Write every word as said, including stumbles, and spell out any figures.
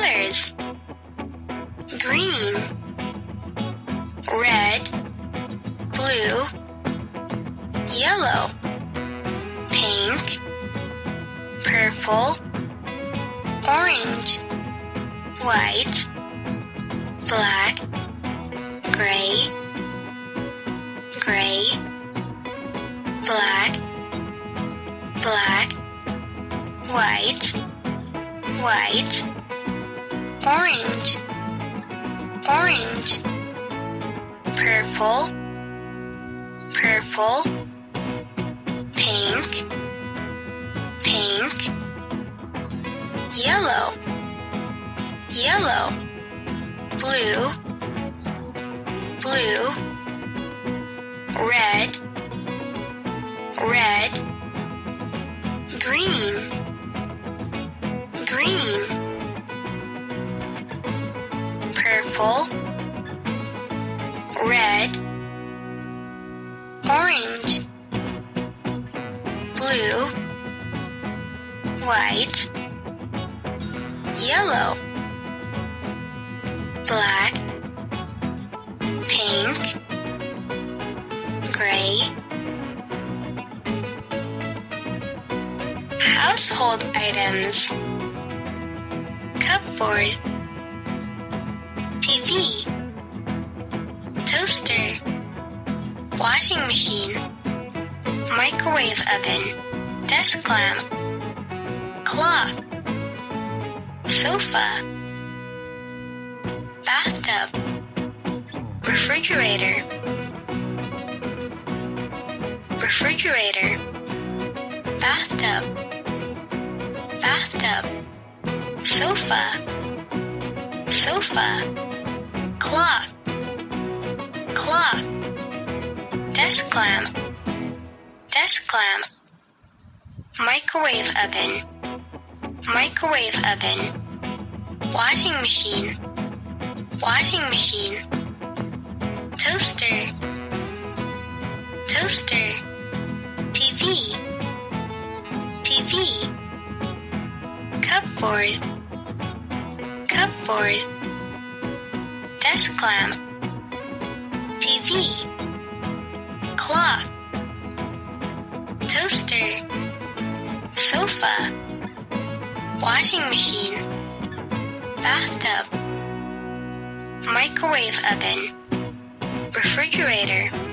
colors: green, red, blue, yellow, pink, purple, orange, white, black, gray, gray, black, black, white, white, orange, orange, purple, purple, pink, pink, yellow, yellow, blue, blue, red, red, green, green, purple, red, orange, blue, white, yellow, black, pink, gray. Household items: cupboard, T V, toaster, washing machine, microwave oven, desk lamp, clock, sofa, bathtub, refrigerator, refrigerator, bathtub, bathtub, sofa, sofa, clock, clock, desk lamp, desk lamp, microwave oven, microwave oven, washing machine, washing machine, toaster, toaster, T V, T V, cupboard, cupboard, desk lamp, T V, clock, toaster, sofa, washing machine, bathtub, microwave oven, refrigerator.